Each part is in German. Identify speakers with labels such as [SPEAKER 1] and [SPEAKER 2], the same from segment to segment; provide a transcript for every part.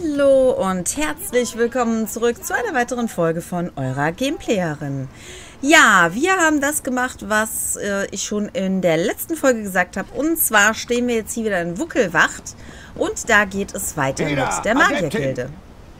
[SPEAKER 1] Hallo und herzlich willkommen zurück zu einer weiteren Folge von eurer Gameplayerin. Ja, wir haben das gemacht, was ich schon in der letzten Folge gesagt habe. Und zwar stehen wir jetzt hier wieder in Wuckelwacht und da geht es weiter mit der Magiergilde.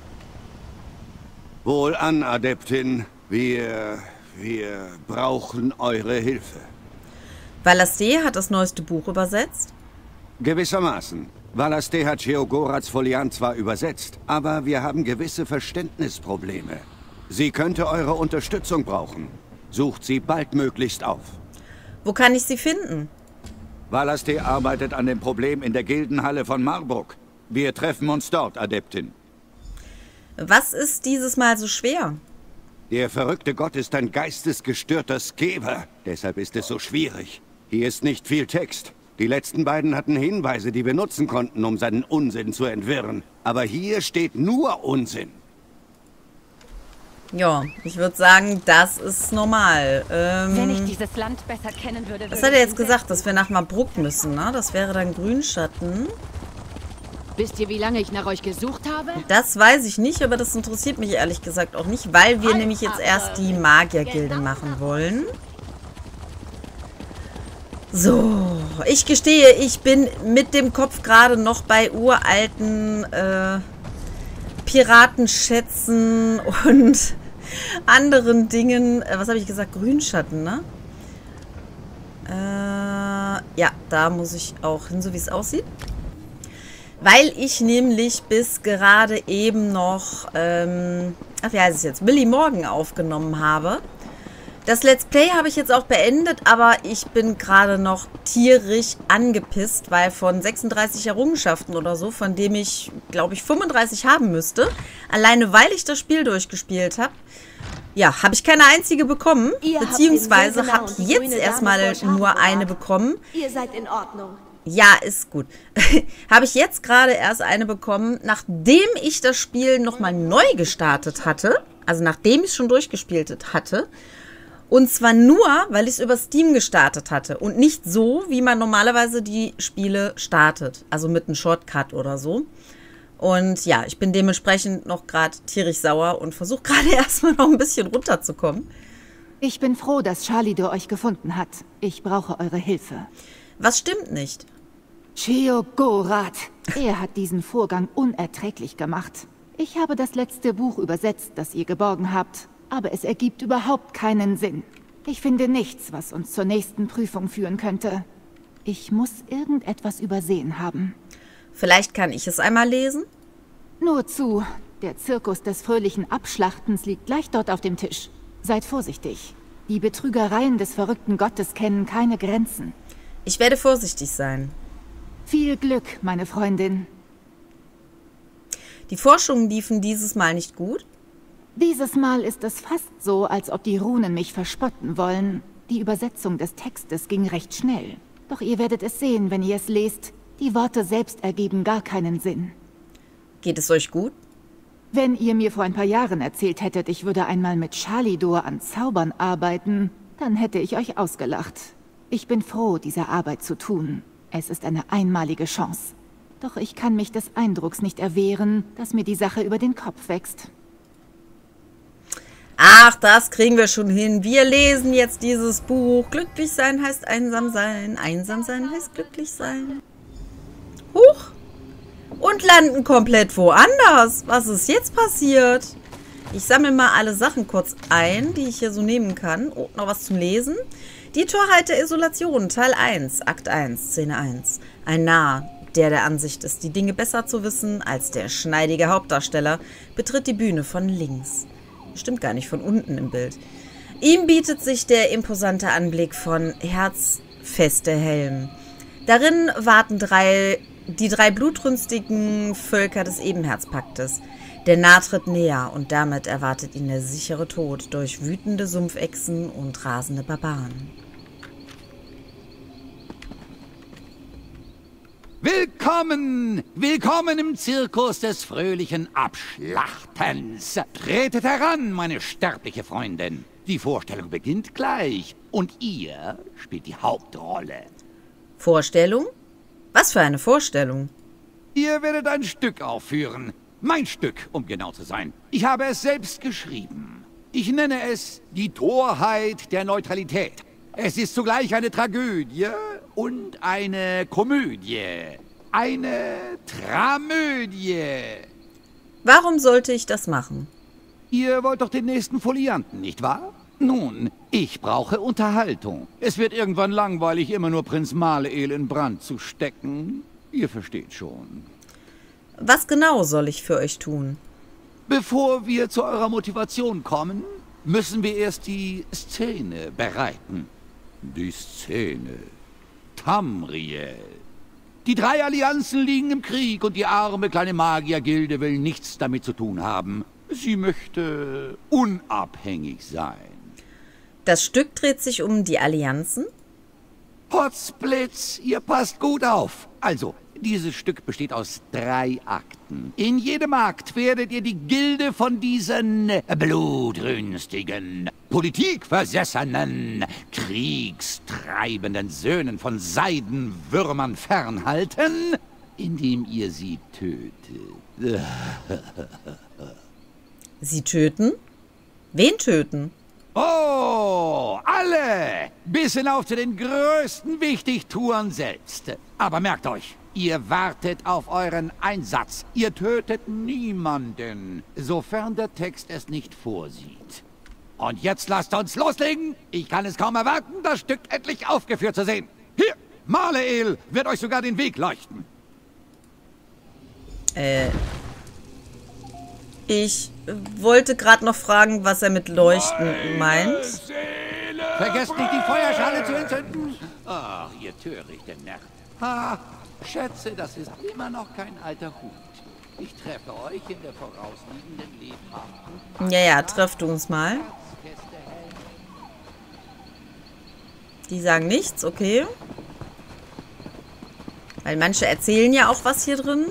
[SPEAKER 2] Wohlan, Adeptin. Wir brauchen eure Hilfe.
[SPEAKER 1] Valaste hat das neueste Buch übersetzt.
[SPEAKER 2] Gewissermaßen. Valaste hat Sheogoraths Foliant zwar übersetzt, aber wir haben gewisse Verständnisprobleme. Sie könnte eure Unterstützung brauchen. Sucht sie baldmöglichst auf.
[SPEAKER 1] Wo kann ich sie finden?
[SPEAKER 2] Valaste arbeitet an dem Problem in der Gildenhalle von Marbuk. Wir treffen uns dort, Adeptin.
[SPEAKER 1] Was ist dieses Mal so schwer?
[SPEAKER 2] Der verrückte Gott ist ein geistesgestörter Skever. Deshalb ist es so schwierig. Hier ist nicht viel Text. Die letzten beiden hatten Hinweise, die wir nutzen konnten, um seinen Unsinn zu entwirren. Aber hier steht nur Unsinn.
[SPEAKER 1] Ja, ich würde sagen, das ist normal.
[SPEAKER 3] Wenn ich dieses Land besser kennen würde...
[SPEAKER 1] Was hat er jetzt gesagt, dass wir nach Marbuk müssen, ne? Das wäre dann Grünschatten.
[SPEAKER 3] Wisst ihr, wie lange ich nach euch gesucht habe?
[SPEAKER 1] Das weiß ich nicht, aber das interessiert mich ehrlich gesagt auch nicht, weil wir nämlich jetzt erst die Magiergilde machen wollen. So, ich gestehe, ich bin mit dem Kopf gerade noch bei uralten Piratenschätzen und anderen Dingen. Was habe ich gesagt? Grünschatten, ne? Ja, da muss ich auch hin, so wie es aussieht. Weil ich nämlich bis gerade eben noch, ach wie heißt es jetzt, Willi Morgan aufgenommen habe. Das Let's Play habe ich jetzt auch beendet, aber ich bin gerade noch tierisch angepisst, weil von 36 Errungenschaften oder so, von dem ich, glaube ich, 35 haben müsste, alleine weil ich das Spiel durchgespielt habe, ja, habe ich keine einzige bekommen, beziehungsweise habe jetzt erstmal nur eine bekommen.
[SPEAKER 4] Ihr seid in Ordnung.
[SPEAKER 1] Ja, ist gut. Habe ich jetzt gerade erst eine bekommen, nachdem ich das Spiel nochmal neu gestartet hatte, also nachdem ich es schon durchgespielt hatte. Und zwar nur, weil ich es über Steam gestartet hatte und nicht so, wie man normalerweise die Spiele startet. Also mit einem Shortcut oder so. Und ja, ich bin dementsprechend noch gerade tierisch sauer und versuche gerade erstmal noch ein bisschen runterzukommen.
[SPEAKER 5] Ich bin froh, dass Shalidor euch gefunden hat. Ich brauche eure Hilfe.
[SPEAKER 1] Was stimmt nicht?
[SPEAKER 5] Sheogorath. Er hat diesen Vorgang unerträglich gemacht. Ich habe das letzte Buch übersetzt, das ihr geborgen habt. Aber es ergibt überhaupt keinen Sinn. Ich finde nichts, was uns zur nächsten Prüfung führen könnte. Ich muss irgendetwas übersehen haben.
[SPEAKER 1] Vielleicht kann ich es einmal lesen?
[SPEAKER 5] Nur zu. Der Zirkus des fröhlichen Abschlachtens liegt gleich dort auf dem Tisch. Seid vorsichtig. Die Betrügereien des verrückten Gottes kennen keine Grenzen.
[SPEAKER 1] Ich werde vorsichtig sein.
[SPEAKER 5] Viel Glück, meine Freundin.
[SPEAKER 1] Die Forschungen liefen dieses Mal nicht gut.
[SPEAKER 5] Dieses Mal ist es fast so, als ob die Runen mich verspotten wollen. Die Übersetzung des Textes ging recht schnell. Doch ihr werdet es sehen, wenn ihr es lest. Die Worte selbst ergeben gar keinen Sinn.
[SPEAKER 1] Geht es euch gut?
[SPEAKER 5] Wenn ihr mir vor ein paar Jahren erzählt hättet, ich würde einmal mit Shalidor an Zaubern arbeiten, dann hätte ich euch ausgelacht. Ich bin froh, diese Arbeit zu tun. Es ist eine einmalige Chance. Doch ich kann mich des Eindrucks nicht erwehren, dass mir die Sache über den Kopf wächst.
[SPEAKER 1] Ach, das kriegen wir schon hin. Wir lesen jetzt dieses Buch. Glücklich sein heißt einsam sein. Einsam sein heißt glücklich sein. Huch. Und landen komplett woanders. Was ist jetzt passiert? Ich sammle mal alle Sachen kurz ein, die ich hier so nehmen kann. Oh, noch was zum Lesen. Die Torheit der Isolation, Teil 1, Akt 1, Szene 1. Ein Narr, der Ansicht ist, die Dinge besser zu wissen als der schneidige Hauptdarsteller, betritt die Bühne von links. Stimmt gar nicht, von unten im Bild. Ihm bietet sich der imposante Anblick von herzfeste Helm. Darin warten die drei blutrünstigen Völker des Ebenherzpaktes. Der Narr tritt näher und damit erwartet ihn der sichere Tod durch wütende Sumpfechsen und rasende Barbaren.
[SPEAKER 6] Willkommen! Willkommen im Zirkus des fröhlichen Abschlachtens. Tretet heran, meine sterbliche Freundin. Die Vorstellung beginnt gleich und ihr spielt die Hauptrolle.
[SPEAKER 1] Vorstellung? Was für eine Vorstellung?
[SPEAKER 6] Ihr werdet ein Stück aufführen. Mein Stück, um genau zu sein. Ich habe es selbst geschrieben. Ich nenne es die Torheit der Neutralität. Es ist zugleich eine Tragödie und eine Komödie. Eine Tramödie.
[SPEAKER 1] Warum sollte ich das machen?
[SPEAKER 6] Ihr wollt doch den nächsten Folianten, nicht wahr? Nun, ich brauche Unterhaltung. Es wird irgendwann langweilig, immer nur Prinz Maleel in Brand zu stecken. Ihr versteht schon.
[SPEAKER 1] Was genau soll ich für euch tun?
[SPEAKER 6] Bevor wir zu eurer Motivation kommen, müssen wir erst die Szene bereiten. Die Szene. Tamriel. Die 3 Allianzen liegen im Krieg und die arme kleine Magiergilde will nichts damit zu tun haben. Sie möchte unabhängig sein.
[SPEAKER 1] Das Stück dreht sich um die Allianzen?
[SPEAKER 6] Potzblitz, ihr passt gut auf. Also, dieses Stück besteht aus 3 Akten. In jedem Akt werdet ihr die Gilde von diesen blutrünstigen, politikversessenen, kriegstreibenden Söhnen von Seidenwürmern fernhalten, indem ihr sie tötet.
[SPEAKER 1] Sie töten? Wen töten?
[SPEAKER 6] Oh, alle! Bis hinauf zu den größten Wichtigtuern selbst. Aber merkt euch, ihr wartet auf euren Einsatz. Ihr tötet niemanden, sofern der Text es nicht vorsieht. Und jetzt lasst uns loslegen. Ich kann es kaum erwarten, das Stück endlich aufgeführt zu sehen. Hier, Maleel wird euch sogar den Weg leuchten.
[SPEAKER 1] Ich wollte gerade noch fragen, was er mit Leuchten meint.
[SPEAKER 6] Vergesst nicht, die Feuerschale zu entzünden. Ach, ihr törichte Nerven. Ha, schätze, das ist immer noch kein alter Hut. Ich treffe euch in der vorausliegenden lebhaften...
[SPEAKER 1] Ja, trefft uns mal. Die sagen nichts, okay. Weil manche erzählen ja auch was hier drin.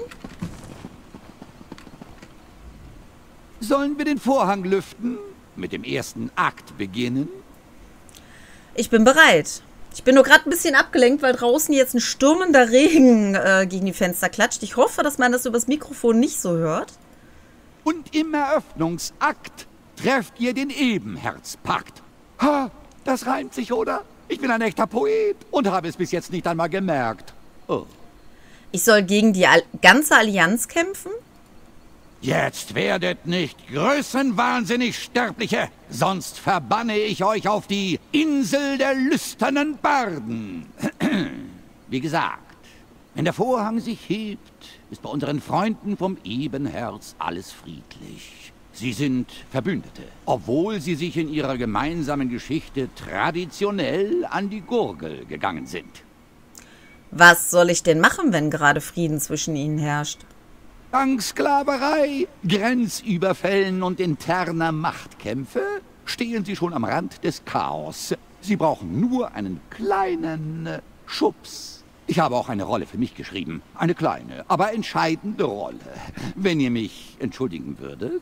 [SPEAKER 6] Sollen wir den Vorhang lüften? Mit dem ersten Akt beginnen?
[SPEAKER 1] Ich bin bereit. Ich bin nur gerade ein bisschen abgelenkt, weil draußen jetzt ein stürmender Regen gegen die Fenster klatscht. Ich hoffe, dass man das übers Mikrofon nicht so hört.
[SPEAKER 6] Und im Eröffnungsakt trefft ihr den Ebenherzpakt. Ha, das reimt sich, oder? Ich bin ein echter Poet und habe es bis jetzt nicht einmal gemerkt. Oh.
[SPEAKER 1] Ich soll gegen die ganze Allianz kämpfen?
[SPEAKER 6] Jetzt werdet nicht größenwahnsinnig Sterbliche, sonst verbanne ich euch auf die Insel der lüsternen Barden. Wie gesagt, wenn der Vorhang sich hebt, ist bei unseren Freunden vom Ebenherz alles friedlich. Sie sind Verbündete, obwohl sie sich in ihrer gemeinsamen Geschichte traditionell an die Gurgel gegangen sind.
[SPEAKER 1] Was soll ich denn machen, wenn gerade Frieden zwischen ihnen herrscht?
[SPEAKER 6] Dank Sklaverei, Grenzüberfällen und interner Machtkämpfe stehen sie schon am Rand des Chaos. Sie brauchen nur einen kleinen Schubs. Ich habe auch eine Rolle für mich geschrieben. Eine kleine, aber entscheidende Rolle. Wenn ihr mich entschuldigen würdet.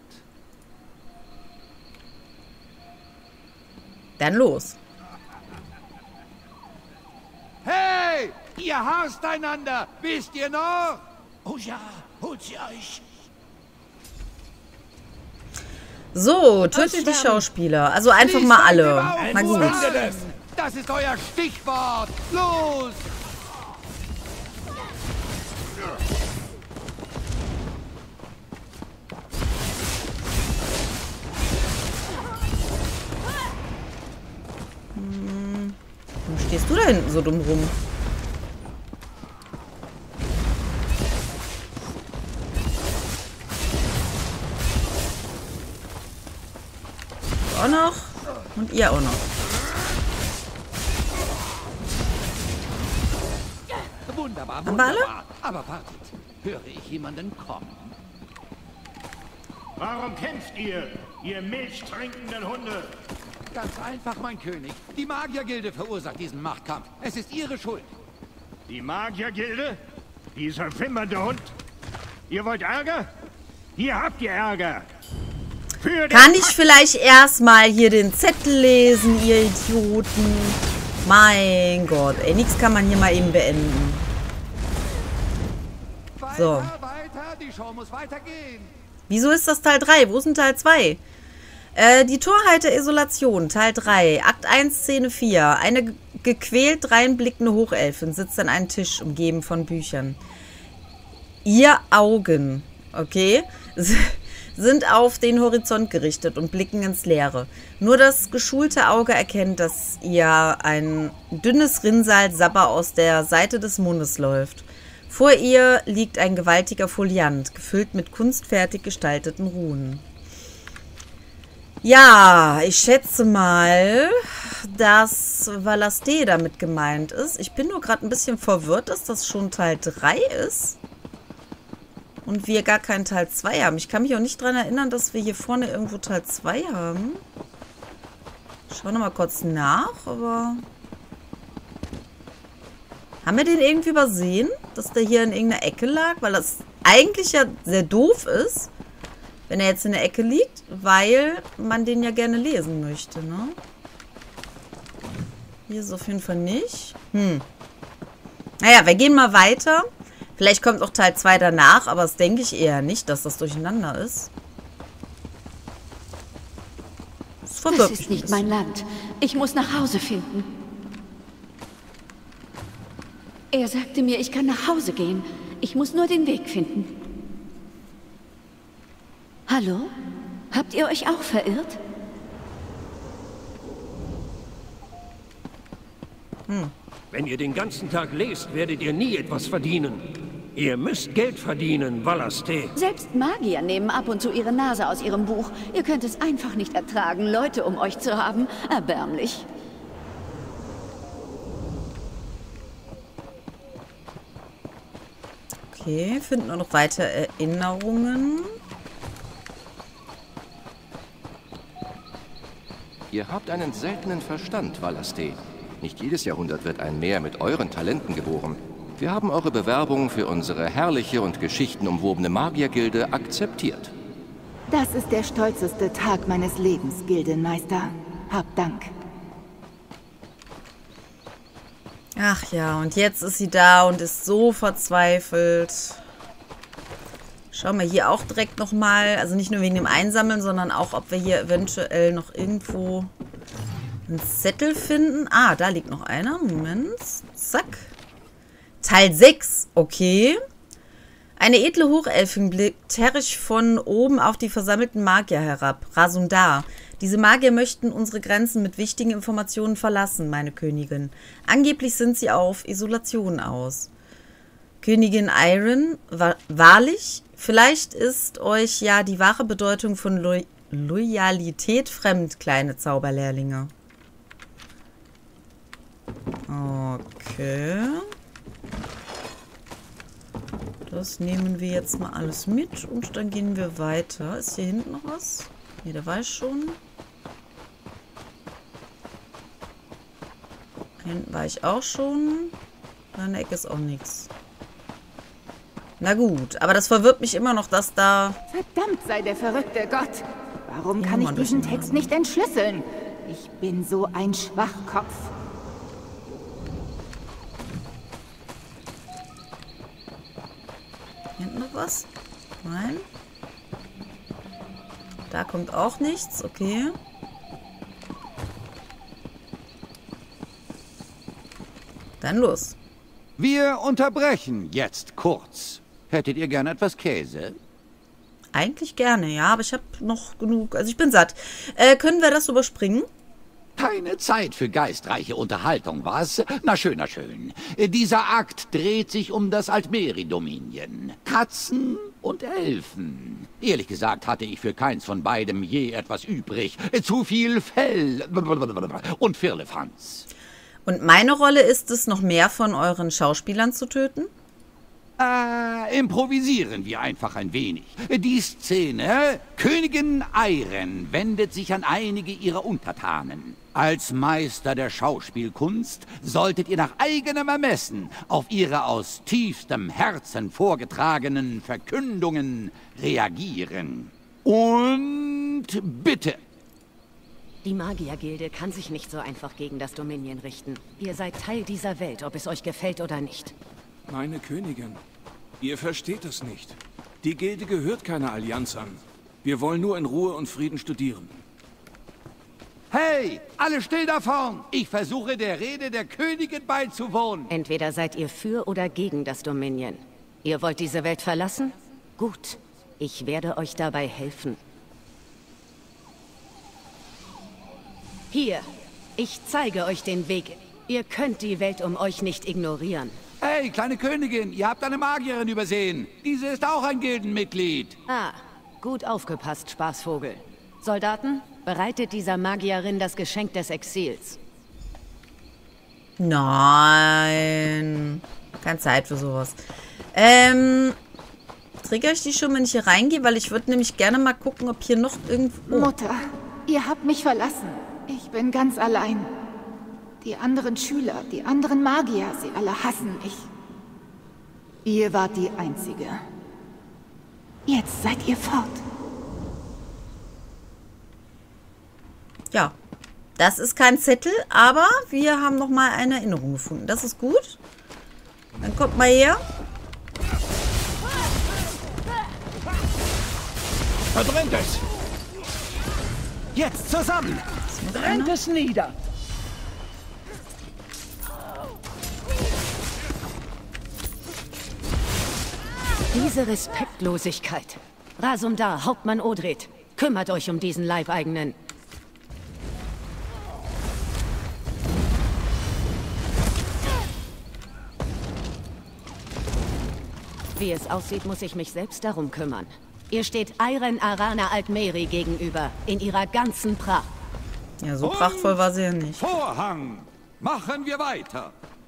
[SPEAKER 1] Dann los.
[SPEAKER 6] Hey, ihr hasst einander, wisst ihr noch? Oh ja, holt sie euch.
[SPEAKER 1] So, tötet die Schauspieler. Also einfach mal alle. Na gut.
[SPEAKER 6] Das ist euer Stichwort. Los!
[SPEAKER 1] Warum stehst du da hinten so dumm rum? Auch noch. Und ihr auch noch.
[SPEAKER 6] Wunderbar,
[SPEAKER 1] Haben wir alle?
[SPEAKER 6] wunderbar. Aber wartet, höre ich jemanden kommen?
[SPEAKER 4] Warum kämpft ihr, ihr milchtrinkenden Hunde?
[SPEAKER 6] Ganz einfach, mein König. Die Magiergilde verursacht diesen Machtkampf. Es ist ihre Schuld.
[SPEAKER 4] Die Magiergilde? Dieser wimmernde Hund? Ihr wollt Ärger? Hier habt ihr Ärger.
[SPEAKER 1] Kann ich vielleicht erstmal hier den Zettel lesen, ihr Idioten? Mein Gott, ey, nichts kann man hier mal eben beenden. So.
[SPEAKER 6] Weiter, die Show muss weitergehen.
[SPEAKER 1] Wieso ist das Teil 3? Wo ist denn Teil 2? Die Torheit der Isolation, Teil 3, Akt 1, Szene 4. Eine gequält dreinblickende Hochelfin sitzt an einem Tisch, umgeben von Büchern. Ihr Augen, okay, sind auf den Horizont gerichtet und blicken ins Leere. Nur das geschulte Auge erkennt, dass ihr ein dünnes Rinnsal Sabber aus der Seite des Mundes läuft. Vor ihr liegt ein gewaltiger Foliant, gefüllt mit kunstfertig gestalteten Runen. Ja, ich schätze mal, dass Valaste damit gemeint ist. Ich bin nur gerade ein bisschen verwirrt, dass das schon Teil 3 ist. Und wir gar keinen Teil 2 haben. Ich kann mich auch nicht daran erinnern, dass wir hier vorne irgendwo Teil 2 haben. Ich schaue nochmal kurz nach, aber... Haben wir den irgendwie übersehen? Dass der hier in irgendeiner Ecke lag? Weil das eigentlich ja sehr doof ist, wenn er jetzt in der Ecke liegt, weil man den ja gerne lesen möchte, ne? Hier ist es auf jeden Fall nicht. Naja, wir gehen mal weiter. Vielleicht kommt auch Teil 2 danach, aber das denke ich eher nicht, dass das durcheinander ist.
[SPEAKER 7] Das ist nicht mein Land. Ich muss nach Hause finden. Er sagte mir, ich kann nach Hause gehen. Ich muss nur den Weg finden. Hallo? Habt ihr euch auch verirrt?
[SPEAKER 8] Wenn ihr den ganzen Tag lest, werdet ihr nie etwas verdienen. Ihr müsst Geld verdienen, Valaste.
[SPEAKER 7] Selbst Magier nehmen ab und zu ihre Nase aus ihrem Buch. Ihr könnt es einfach nicht ertragen, Leute um euch zu haben. Erbärmlich.
[SPEAKER 1] Okay, finden wir noch weitere Erinnerungen.
[SPEAKER 9] Ihr habt einen seltenen Verstand, Valaste. Nicht jedes Jahrhundert wird ein Meer mit euren Talenten geboren. Wir haben eure Bewerbung für unsere herrliche und geschichtenumwobene Magiergilde akzeptiert.
[SPEAKER 5] Das ist der stolzeste Tag meines Lebens, Gildenmeister. Hab Dank.
[SPEAKER 1] Ach ja, und jetzt ist sie da und ist so verzweifelt. Schauen wir hier auch direkt nochmal, also nicht nur wegen dem Einsammeln, sondern auch, ob wir hier eventuell noch irgendwo einen Zettel finden. Ah, da liegt noch einer. Moment. Zack. Teil 6. Okay. Eine edle Hochelfin blickt herrisch von oben auf die versammelten Magier herab. Rasundar. Diese Magier möchten unsere Grenzen mit wichtigen Informationen verlassen, meine Königin. Angeblich sind sie auf Isolation aus. Königin Iron, wahrlich? Vielleicht ist euch ja die wahre Bedeutung von Loyalität fremd, kleine Zauberlehrlinge. Okay. Das nehmen wir jetzt mal alles mit und dann gehen wir weiter. Ist hier hinten noch was? Ne, da war ich schon. Hinten war ich auch schon. Da in der Ecke ist auch nichts. Na gut, aber das verwirrt mich immer noch, dass da...
[SPEAKER 5] Verdammt sei der verrückte Gott! Warum kann ich diesen Text nicht entschlüsseln? Ich bin so ein Schwachkopf.
[SPEAKER 1] Hinten noch was? Nein. Da kommt auch nichts, okay. Dann los.
[SPEAKER 6] Wir unterbrechen jetzt kurz. Hättet ihr gerne etwas Käse?
[SPEAKER 1] Eigentlich gerne, ja, aber ich habe noch genug. Also ich bin satt. Können wir das überspringen?
[SPEAKER 6] Keine Zeit für geistreiche Unterhaltung, was? Na schön, na schön. Dieser Akt dreht sich um das Altmeri-Dominien. Katzen und Elfen. Ehrlich gesagt hatte ich für keins von beidem je etwas übrig. Zu viel Fell und Firlefanz.
[SPEAKER 1] Und meine Rolle ist es, noch mehr von euren Schauspielern zu töten?
[SPEAKER 6] Improvisieren wir einfach ein wenig. Die Szene: Königin Iron wendet sich an einige ihrer Untertanen. Als Meister der Schauspielkunst solltet ihr nach eigenem Ermessen auf ihre aus tiefstem Herzen vorgetragenen Verkündungen reagieren. Und bitte!
[SPEAKER 3] Die Magiergilde kann sich nicht so einfach gegen das Dominion richten. Ihr seid Teil dieser Welt, ob es euch gefällt oder nicht.
[SPEAKER 10] Meine Königin, ihr versteht es nicht. Die Gilde gehört keiner Allianz an. Wir wollen nur in Ruhe und Frieden studieren.
[SPEAKER 6] Hey, alle still da vorn! Ich versuche der Rede der Königin beizuwohnen.
[SPEAKER 3] Entweder seid ihr für oder gegen das Dominion. Ihr wollt diese Welt verlassen? Gut, ich werde euch dabei helfen. Hier, ich zeige euch den Weg. Ihr könnt die Welt um euch nicht ignorieren.
[SPEAKER 6] Hey, kleine Königin, ihr habt eine Magierin übersehen. Diese ist auch ein Gildenmitglied.
[SPEAKER 3] Ah, gut aufgepasst, Spaßvogel. Soldaten, bereitet dieser Magierin das Geschenk des Exils.
[SPEAKER 1] Nein. Keine Zeit für sowas. Trigger ich die schon, wenn ich hier reingehe? Weil ich würde nämlich gerne mal gucken, ob hier noch irgendwo...
[SPEAKER 5] Mutter, ihr habt mich verlassen. Ich bin ganz allein. Die anderen Schüler, die anderen Magier, sie alle hassen mich. Ihr wart die Einzige. Jetzt seid ihr fort.
[SPEAKER 1] Ja, das ist kein Zettel, aber wir haben noch mal eine Erinnerung gefunden. Das ist gut. Dann kommt mal her.
[SPEAKER 4] Verbrennt es! Jetzt zusammen!
[SPEAKER 8] Brennt es nieder!
[SPEAKER 3] Diese Respektlosigkeit. Rasumdar, Hauptmann Odred, kümmert euch um diesen Leibeigenen. Wie es aussieht, muss ich mich selbst darum kümmern. Ihr steht Ayren Arana Altmeri gegenüber, in ihrer ganzen Pracht.
[SPEAKER 1] Ja, so prachtvoll war sie ja nicht.
[SPEAKER 6] Vorhang! Machen wir weiter!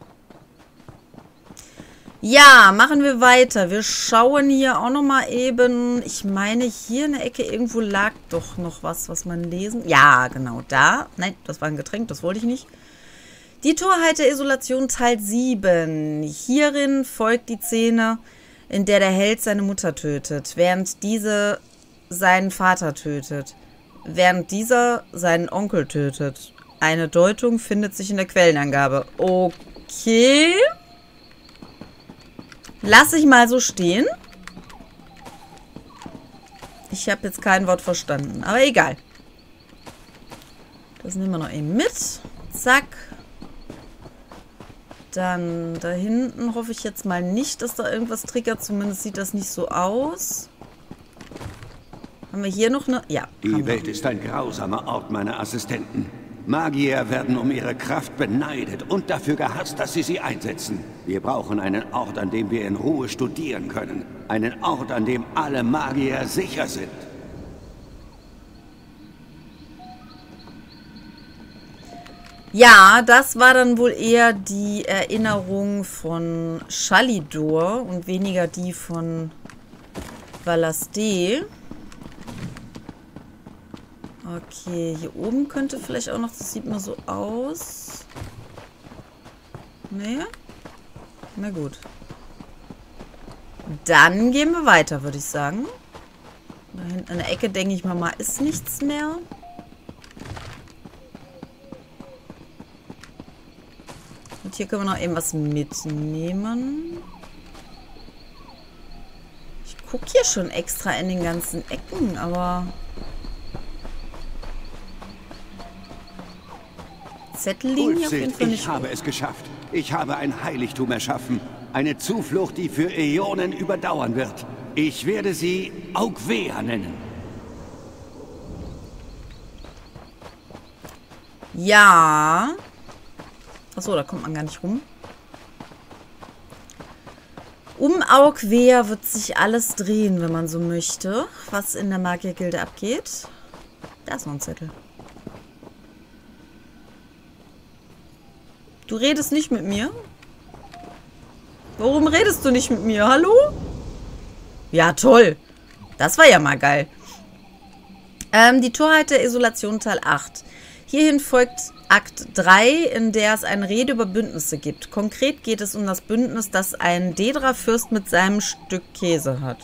[SPEAKER 1] Ja, machen wir weiter. Wir schauen hier auch noch mal eben. Ich meine, hier in der Ecke irgendwo lag doch noch was man lesen... Ja, genau, da. Nein, das war ein Getränk, das wollte ich nicht. Die Torheit der Isolation Teil 7. Hierin folgt die Szene, in der der Held seine Mutter tötet, während diese seinen Vater tötet, während dieser seinen Onkel tötet. Eine Deutung findet sich in der Quellenangabe. Okay. Lass ich mal so stehen. Ich habe jetzt kein Wort verstanden, aber egal. Das nehmen wir noch eben mit. Zack. Dann da hinten hoffe ich jetzt mal nicht, dass da irgendwas triggert. Zumindest sieht das nicht so aus. Haben wir hier noch eine... Ja.
[SPEAKER 2] Die Welt ist ein grausamer Ort, meine Assistenten. Magier werden um ihre Kraft beneidet und dafür gehasst, dass sie einsetzen. Wir brauchen einen Ort, an dem wir in Ruhe studieren können. Einen Ort, an dem alle Magier sicher sind.
[SPEAKER 1] Ja, das war dann wohl eher die Erinnerung von Shalidor und weniger die von Valasté. Okay, hier oben könnte vielleicht auch noch, das sieht mir so aus. Nee? Na gut. Dann gehen wir weiter, würde ich sagen. Da hinten in der Ecke, denke ich mal, ist nichts mehr. Und hier können wir noch eben was mitnehmen. Ich gucke hier schon extra in den ganzen Ecken, aber... Zettel liegen hier auf jeden Fall nicht.
[SPEAKER 2] Ich habe es geschafft. Ich habe ein Heiligtum erschaffen. Eine Zuflucht, die für Äonen überdauern wird. Ich werde sie Augvea nennen.
[SPEAKER 1] Ja. Achso, da kommt man gar nicht rum. Um Augvea wird sich alles drehen, wenn man so möchte, was in der Magiergilde abgeht. Da ist noch ein Zettel. Du redest nicht mit mir? Warum redest du nicht mit mir? Hallo? Ja, toll. Das war ja mal geil. Die Torheit der Isolation Teil 8. Hierhin folgt Akt 3, in der es eine Rede über Bündnisse gibt. Konkret geht es um das Bündnis, das ein Dedra-Fürst mit seinem Stück Käse hat.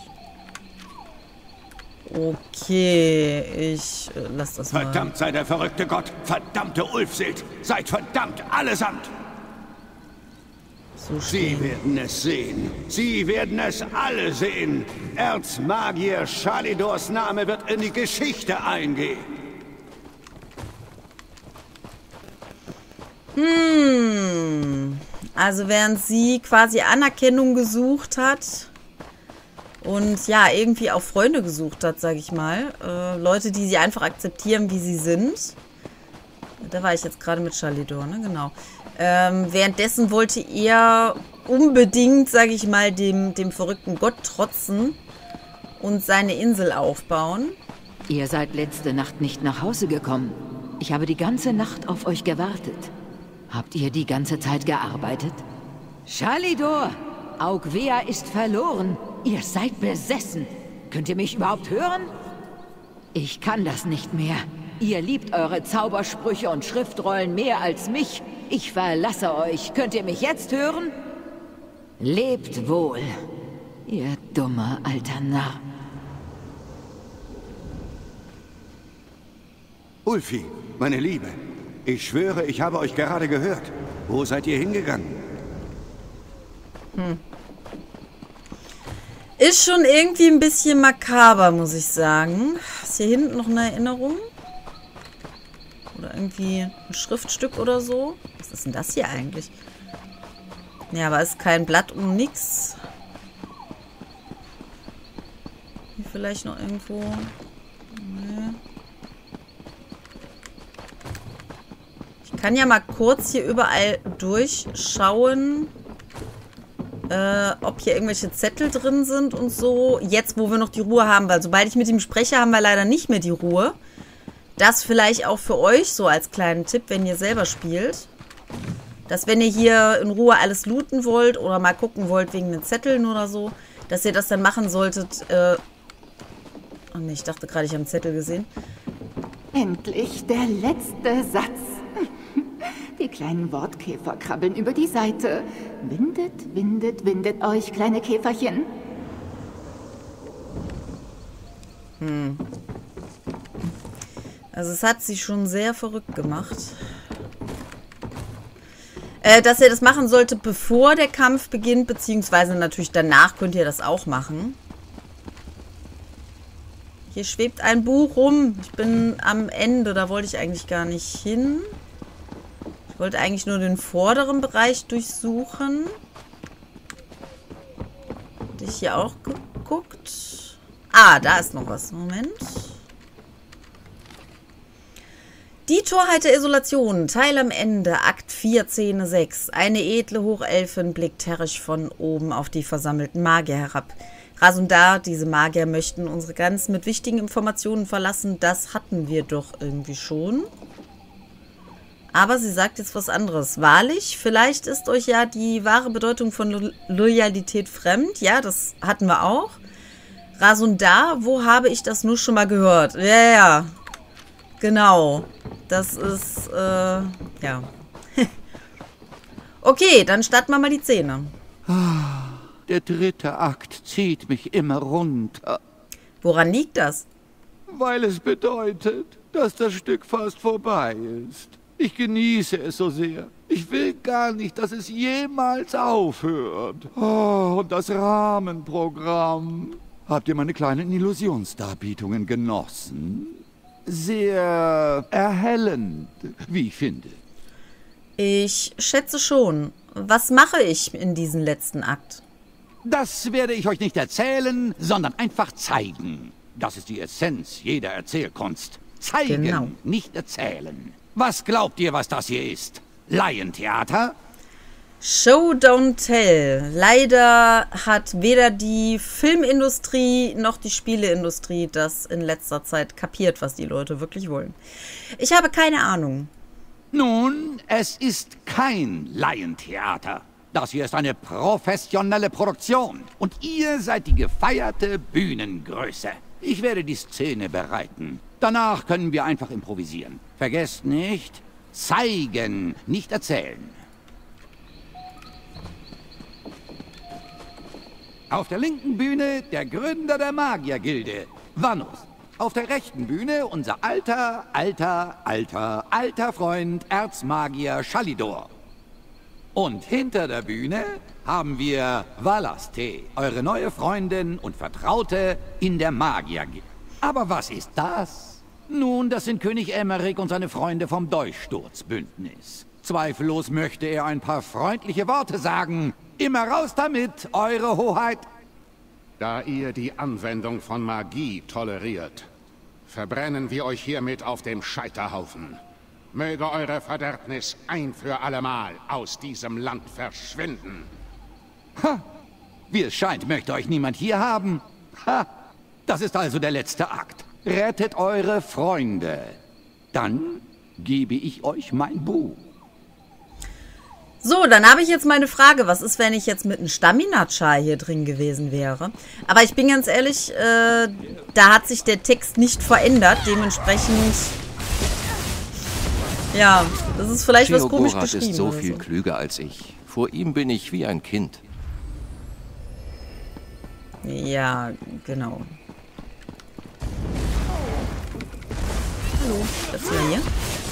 [SPEAKER 1] Okay, ich lass das mal.
[SPEAKER 2] Verdammt sei der verrückte Gott! Verdammte Ulfsild! Seid verdammt allesamt!
[SPEAKER 1] so
[SPEAKER 2] Sie
[SPEAKER 1] stehen.
[SPEAKER 2] werden es sehen. Sie werden es alle sehen. Erzmagier Shalidors Name wird in die Geschichte eingehen.
[SPEAKER 1] Also während sie quasi Anerkennung gesucht hat und ja, irgendwie auch Freunde gesucht hat, sage ich mal. Leute, die sie einfach akzeptieren, wie sie sind. Da war ich jetzt gerade mit Shalidor, ne? Genau. Währenddessen wollte er unbedingt, sage ich mal, dem verrückten Gott trotzen und seine Insel aufbauen.
[SPEAKER 5] Ihr seid letzte Nacht nicht nach Hause gekommen. Ich habe die ganze Nacht auf euch gewartet. Habt ihr die ganze Zeit gearbeitet? Shalidor! Augwea ist verloren. Ihr seid besessen. Könnt ihr mich überhaupt hören? Ich kann das nicht mehr. Ihr liebt eure Zaubersprüche und Schriftrollen mehr als mich. Ich verlasse euch. Könnt ihr mich jetzt hören? Lebt wohl, ihr dummer alter Narr.
[SPEAKER 2] Ulfi, meine Liebe, ich schwöre, ich habe euch gerade gehört. Wo seid ihr hingegangen?
[SPEAKER 1] Ist schon irgendwie ein bisschen makaber, muss ich sagen. Ist hier hinten noch eine Erinnerung? Oder irgendwie ein Schriftstück oder so? Was ist denn das hier eigentlich? Ja, aber ist kein Blatt um nix. Hier vielleicht noch irgendwo. Nee. Ich kann ja mal kurz hier überall durchschauen, ob hier irgendwelche Zettel drin sind und so. Jetzt, wo wir noch die Ruhe haben, weil sobald ich mit ihm spreche, haben wir leider nicht mehr die Ruhe. Das vielleicht auch für euch so als kleinen Tipp, wenn ihr selber spielt. Dass wenn ihr hier in Ruhe alles looten wollt oder mal gucken wollt wegen den Zetteln oder so, dass ihr das dann machen solltet. Oh ne, ich dachte gerade, ich habe einen Zettel gesehen.
[SPEAKER 5] Endlich der letzte Satz. Die kleinen Wortkäfer krabbeln über die Seite. Windet, windet, windet euch, kleine Käferchen.
[SPEAKER 1] Also es hat sie schon sehr verrückt gemacht. Dass ihr das machen solltet, bevor der Kampf beginnt, beziehungsweise natürlich danach könnt ihr das auch machen. Hier schwebt ein Buch rum. Ich bin am Ende, da wollte ich eigentlich gar nicht hin. Ich wollte eigentlich nur den vorderen Bereich durchsuchen. Hatte ich hier auch geguckt? Ah, da ist noch was. Moment. Die Torheit der Isolation, Teil am Ende, Akt 4, Szene 6. Eine edle Hochelfin blickt herrisch von oben auf die versammelten Magier herab. Rasundar, diese Magier möchten unsere Gans mit wichtigen Informationen verlassen. Das hatten wir doch irgendwie schon. Aber sie sagt jetzt was anderes. Wahrlich, vielleicht ist euch ja die wahre Bedeutung von Loyalität fremd. Ja, das hatten wir auch. Rasundar, wo habe ich das nur schon mal gehört? Ja. Genau. Das ist, ja. Okay, dann starten wir mal die Szene.
[SPEAKER 6] Der dritte Akt zieht mich immer runter.
[SPEAKER 1] Woran liegt das?
[SPEAKER 6] Weil es bedeutet, dass das Stück fast vorbei ist. Ich genieße es so sehr. Ich will gar nicht, dass es jemals aufhört. Oh, und das Rahmenprogramm. Habt ihr meine kleinen Illusionsdarbietungen genossen? Sehr erhellend, wie ich finde.
[SPEAKER 1] Ich schätze schon. Was mache ich in diesem letzten Akt?
[SPEAKER 6] Das werde ich euch nicht erzählen, sondern einfach zeigen. Das ist die Essenz jeder Erzählkunst. Zeigen,
[SPEAKER 1] genau.
[SPEAKER 6] Nicht erzählen. Was glaubt ihr, was das hier ist? Laientheater?
[SPEAKER 1] Show, don't tell. Leider hat weder die Filmindustrie noch die Spieleindustrie das in letzter Zeit kapiert, was die Leute wirklich wollen. Ich habe keine Ahnung.
[SPEAKER 6] Nun, es ist kein Laientheater. Das hier ist eine professionelle Produktion. Und ihr seid die gefeierte Bühnengröße. Ich werde die Szene bereiten. Danach können wir einfach improvisieren. Vergesst nicht, zeigen, nicht erzählen. Auf der linken Bühne der Gründer der Magiergilde, Vanus. Auf der rechten Bühne unser alter Freund, Erzmagier Shalidor. Und hinter der Bühne haben wir Valaste, eure neue Freundin und Vertraute in der Magiergilde. Aber was ist das? Nun, das sind König Emmerich und seine Freunde vom Durchsturzbündnis. Zweifellos möchte er ein paar freundliche Worte sagen. Immer raus damit, eure Hoheit.
[SPEAKER 11] Da ihr die Anwendung von Magie toleriert, verbrennen wir euch hiermit auf dem Scheiterhaufen. Möge eure Verderbnis ein für allemal aus diesem Land verschwinden.
[SPEAKER 6] Ha! Wie es scheint, möchte euch niemand hier haben. Ha! Das ist also der letzte Akt. Rettet eure Freunde. Dann gebe ich euch mein Buch.
[SPEAKER 1] So, dann habe ich jetzt meine Frage. Was ist, wenn ich jetzt mit einem Stamina-Char hier drin gewesen wäre? Aber ich bin ganz ehrlich, da hat sich der Text nicht verändert. Dementsprechend... Ja, das ist vielleicht was komisch geschrieben.
[SPEAKER 9] Ist so viel klüger als ich. Vor ihm bin ich wie ein Kind.
[SPEAKER 1] Ja, genau. Hallo, was ist denn hier?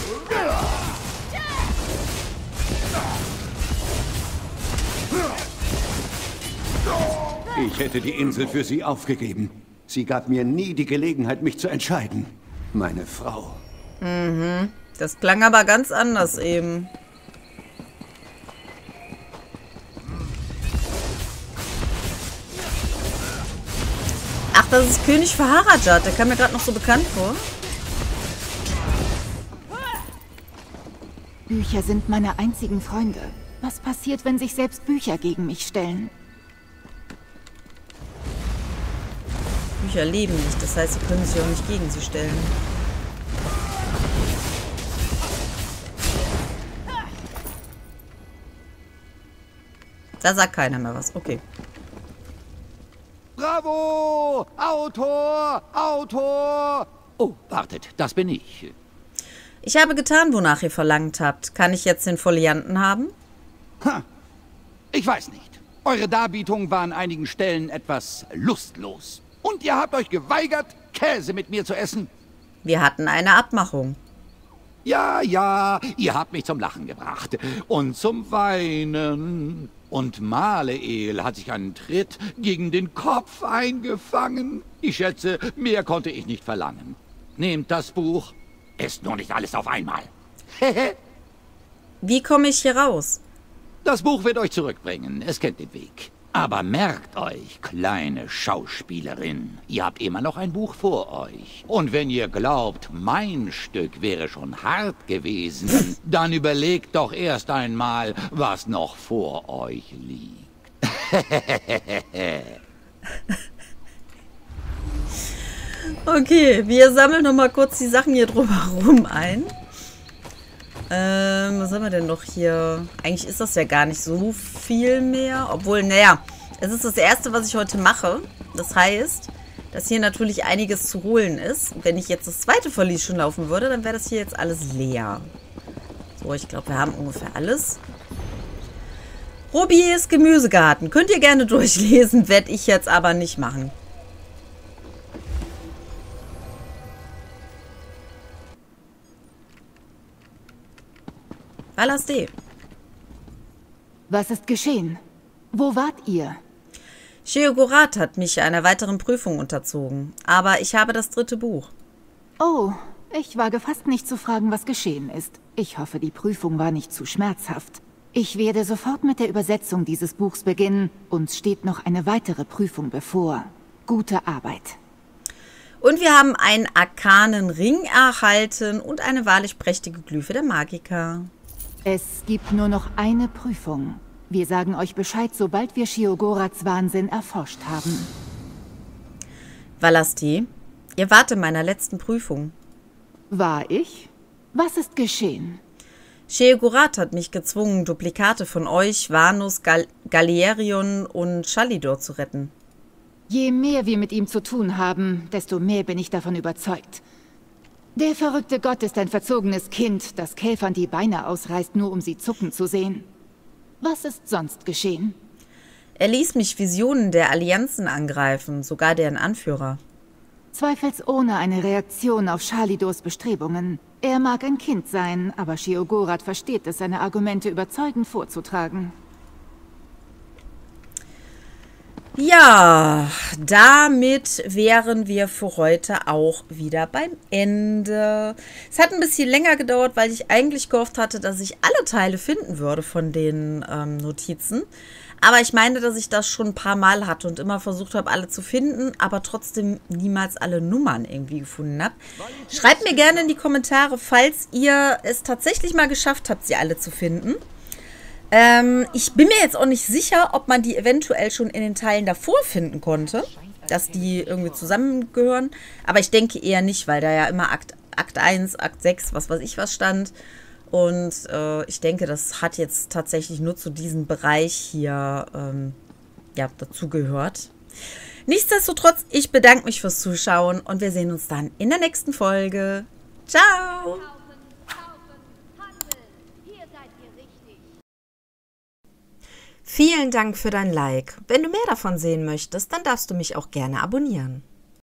[SPEAKER 2] Ich hätte die Insel für sie aufgegeben. Sie gab mir nie die Gelegenheit, mich zu entscheiden. Meine Frau.
[SPEAKER 1] Mhm. Das klang aber ganz anders eben. Ach, das ist König Faharajat. Der kam mir gerade noch so bekannt vor.
[SPEAKER 5] Bücher sind meine einzigen Freunde. Was passiert, wenn sich selbst Bücher gegen mich stellen?
[SPEAKER 1] Bücher leben nicht. Das heißt, sie können sich auch nicht gegen sie stellen. Da sagt keiner mehr was. Okay.
[SPEAKER 6] Bravo! Autor! Autor! Oh, wartet, das bin ich.
[SPEAKER 1] Ich habe getan, wonach ihr verlangt habt. Kann ich jetzt den Folianten haben?
[SPEAKER 6] Ha. Ich weiß nicht. Eure Darbietung war an einigen Stellen etwas lustlos. Und ihr habt euch geweigert, Käse mit mir zu essen.
[SPEAKER 1] Wir hatten eine Abmachung.
[SPEAKER 6] Ja, ja, ihr habt mich zum Lachen gebracht. Und zum Weinen. Und Maleel hat sich einen Tritt gegen den Kopf eingefangen. Ich schätze, mehr konnte ich nicht verlangen. Nehmt das Buch. Ist nur nicht alles auf einmal.
[SPEAKER 1] Wie komme ich hier raus?
[SPEAKER 6] Das Buch wird euch zurückbringen. Es kennt den Weg. Aber merkt euch, kleine Schauspielerin, ihr habt immer noch ein Buch vor euch. Und wenn ihr glaubt, mein Stück wäre schon hart gewesen, dann überlegt doch erst einmal, was noch vor euch liegt.
[SPEAKER 1] Okay, wir sammeln noch mal kurz die Sachen hier drumherum ein. Was haben wir denn noch hier? Eigentlich ist das ja gar nicht so viel mehr. Obwohl, naja, es ist das erste, was ich heute mache. Das heißt, dass hier natürlich einiges zu holen ist. Wenn ich jetzt das zweite Verlies schon laufen würde, dann wäre das hier jetzt alles leer. So, ich glaube, wir haben ungefähr alles. Robiers Gemüsegarten. Könnt ihr gerne durchlesen, werde ich jetzt aber nicht machen. Valaste.
[SPEAKER 5] Was ist geschehen? Wo wart ihr?
[SPEAKER 1] Sheogorath hat mich einer weiteren Prüfung unterzogen. Aber ich habe das 3. Buch.
[SPEAKER 5] Oh, ich wage fast nicht zu fragen, was geschehen ist. Ich hoffe, die Prüfung war nicht zu schmerzhaft. Ich werde sofort mit der Übersetzung dieses Buchs beginnen. Uns steht noch eine weitere Prüfung bevor. Gute Arbeit.
[SPEAKER 1] Und wir haben einen arkanen Ring erhalten und eine wahrlich prächtige Glyphe der Magiker.
[SPEAKER 5] Es gibt nur noch eine Prüfung. Wir sagen euch Bescheid, sobald wir Sheogoraths Wahnsinn erforscht haben.
[SPEAKER 1] Valaste, ihr wart in meiner letzten Prüfung.
[SPEAKER 5] War ich? Was ist geschehen?
[SPEAKER 1] Sheogorath hat mich gezwungen, Duplikate von euch, Vanus, Galerion und Chalidor zu retten.
[SPEAKER 5] Je mehr wir mit ihm zu tun haben, desto mehr bin ich davon überzeugt. Der verrückte Gott ist ein verzogenes Kind, das Käfern die Beine ausreißt, nur um sie zucken zu sehen. Was ist sonst geschehen?
[SPEAKER 1] Er ließ mich Visionen der Allianzen angreifen, sogar deren Anführer.
[SPEAKER 5] Zweifelsohne eine Reaktion auf Shalidors Bestrebungen. Er mag ein Kind sein, aber Sheogorath versteht es, seine Argumente überzeugend vorzutragen.
[SPEAKER 1] Ja, damit wären wir für heute auch wieder beim Ende. Es hat ein bisschen länger gedauert, weil ich eigentlich gehofft hatte, dass ich alle Teile finden würde von den Notizen. Aber ich meine, dass ich das schon ein paar Mal hatte und immer versucht habe, alle zu finden, aber trotzdem niemals alle Nummern irgendwie gefunden habe. Schreibt mir gerne in die Kommentare, falls ihr es tatsächlich mal geschafft habt, sie alle zu finden. Ich bin mir jetzt auch nicht sicher, ob man die eventuell schon in den Teilen davor finden konnte, dass die irgendwie zusammengehören. Aber ich denke eher nicht, weil da ja immer Akt 1, Akt 6, was weiß ich was stand. Und ich denke, das hat jetzt tatsächlich nur zu diesem Bereich hier ja, dazugehört. Nichtsdestotrotz, ich bedanke mich fürs Zuschauen und wir sehen uns dann in der nächsten Folge. Ciao! Vielen Dank für dein Like. Wenn du mehr davon sehen möchtest, dann darfst du mich auch gerne abonnieren.